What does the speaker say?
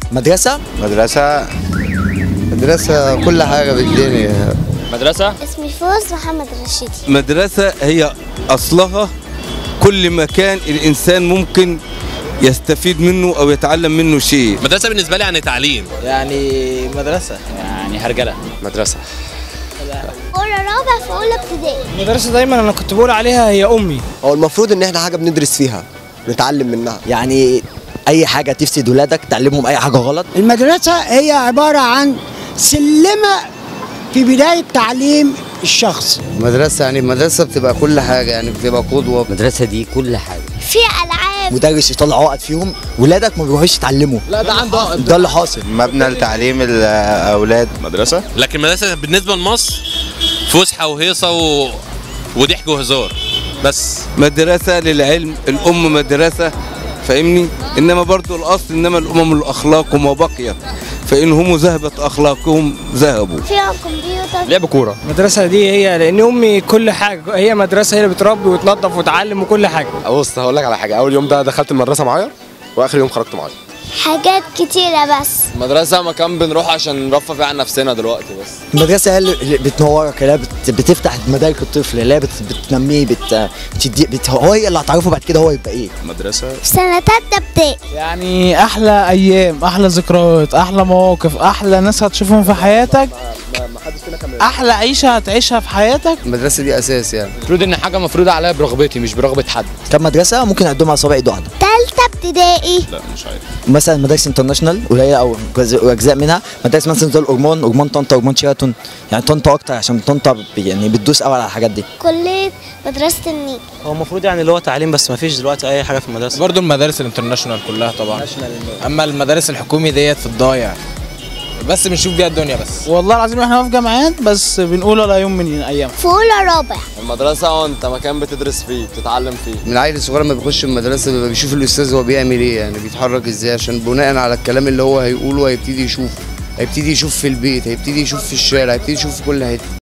مدرسة كل حاجة في الدنيا. مدرسة اسمي فوز محمد رشيدي. مدرسة هي أصلها كل مكان الإنسان ممكن يستفيد منه أو يتعلم منه شيء. مدرسة بالنسبة لي يعني تعليم، يعني مدرسة، يعني هرجلة. مدرسة أولى رابع في أولى ابتدائي. مدرسة دايما أنا كنت بقول عليها هي أمي. هو المفروض إن إحنا حاجة بندرس فيها نتعلم منها، يعني أي حاجة تفسد ولادك تعلمهم أي حاجة غلط. المدرسة هي عبارة عن سلمة في بداية تعليم الشخص. مدرسة يعني المدرسة بتبقى كل حاجة، يعني بتبقى قدوة. المدرسة دي كل حاجة. في ألعاب. مدرس يطلع عقد فيهم ولادك ما بيروحوش يتعلموا. لا ده عنده عقد. ده اللي حاصل. مبنى لتعليم الأولاد. مدرسة، لكن مدرسة بالنسبة لمصر فسحة وهيصة وضحك وهزار بس. مدرسة للعلم، الأم مدرسة، فاهمني؟ إنما برضو الأصل إنما الأمم الأخلاق وما بقيت، فإن هم ذهبت أخلاقهم ذهبوا. فيها كمبيوتر. لعب كورة. المدرسة دي هي لأن أمي كل حاجة، هي مدرسة هي اللي بتربي وتنظف وتعلم وكل حاجة. بص هقول لك على حاجة، أول يوم ده دخلت المدرسة معايا وآخر يوم خرجت معايا. حاجات كتيرة بس. المدرسة مكان بنروح عشان نرفه فيه عن نفسنا دلوقتي بس. المدرسة هي اللي بتنورك، اللي بتفتح مدارك الطفل، اللي هي بتنميه، هو هي اللي هتعرفه بعد كده هو يبقى إيه. مدرسة في سنة تالتة ابتدائي. يعني أحلى أيام، أحلى ذكريات، أحلى مواقف، أحلى ناس هتشوفهم في حياتك، أحلى عيشة هتعيشها في حياتك. المدرسة دي أساس يعني. المفروض إن حاجة مفروضة عليا برغبتي مش برغبة حد. كم مدرسة ممكن أعدهم على صوابع إيد واحدة. تالتة ابتدائي. لا مش عارف. مثلا مدارس انترناشونال قليله او اجزاء منها، مدارس مثلا زي اورمان طنطا، اورمان شيراتون، يعني طنطا اكتر عشان طنطا يعني بتدوس قوي على الحاجات دي. كلية مدرسة النيل. هو المفروض يعني اللي هو تعليم بس ما فيش دلوقتي أي حاجة في المدرسة. برضو المدارس الانترناشونال كلها طبعا، أما المدارس الحكومي ديت في الضايع، بس بنشوف بيها الدنيا بس. والله العظيم احنا في جامعات بس بنقول ولا يوم من الايام. في أولى رابع. المدرسة أنت مكان بتدرس فيه بتتعلم فيه. من العيل الصغير لما بيخش المدرسة بيبقى بيشوف الأستاذ هو بيعمل إيه، يعني بيتحرك إزاي، عشان بناء على الكلام اللي هو هيقوله هيبتدي يشوف في البيت، هيبتدي يشوف في الشارع، هيبتدي يشوف في كل حتة.